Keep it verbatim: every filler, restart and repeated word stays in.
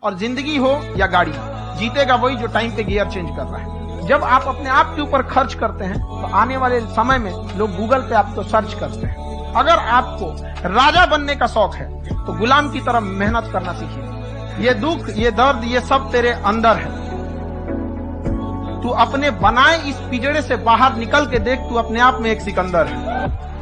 और जिंदगी हो या गाड़ी, जीतेगा वही जो टाइम पे गियर चेंज कर रहा है। जब आप अपने आप के ऊपर खर्च करते हैं तो आने वाले समय में लोग गूगल पे आपको सर्च करते हैं। अगर आपको राजा बनने का शौक है तो गुलाम की तरह मेहनत करना सीखिए। ये दुख, ये दर्द, ये सब तेरे अंदर है। तू अपने बनाए इस पिंजड़े से बाहर निकल के देख, तू अपने आप में एक सिकंदर है।